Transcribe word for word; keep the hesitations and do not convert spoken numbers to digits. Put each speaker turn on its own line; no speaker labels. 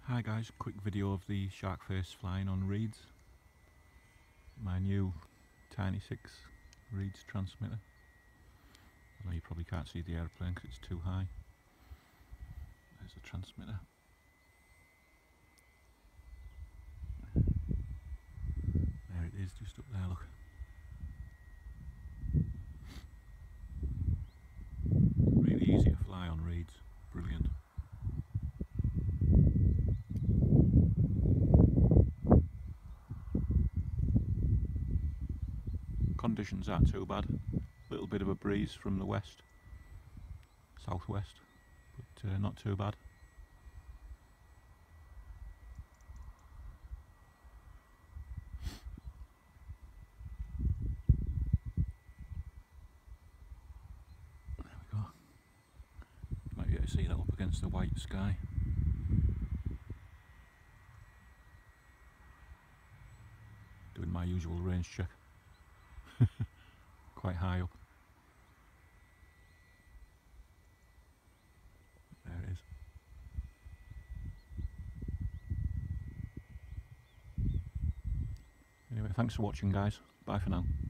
Hi guys, quick video of the Sharkface flying on reeds. My new Tiny six reeds transmitter. I know you probably can't see the airplane because it's too high. There's the transmitter. There it is, just up there, look. Really easy to fly on reeds, brilliant. Conditions aren't too bad. A little bit of a breeze from the west, southwest, but uh, not too bad. There we go. You might be able to see that up against the white sky. Doing my usual range check. Quite high up. There it is. Anyway, thanks for watching guys. Bye for now.